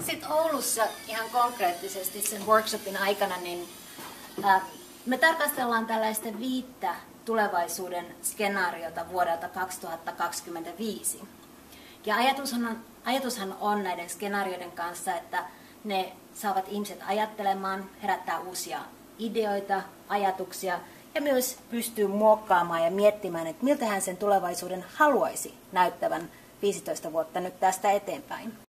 Sitten Oulussa ihan konkreettisesti sen workshopin aikana niin, me tarkastellaan tällaista 5 tulevaisuuden skenaariota vuodelta 2025. Ja ajatushan on näiden skenaarioiden kanssa, että ne saavat ihmiset ajattelemaan, herättää uusia ideoita, ajatuksia ja myös pystyy muokkaamaan ja miettimään, että miltä hän sen tulevaisuuden haluaisi näyttävän 15 vuotta nyt tästä eteenpäin.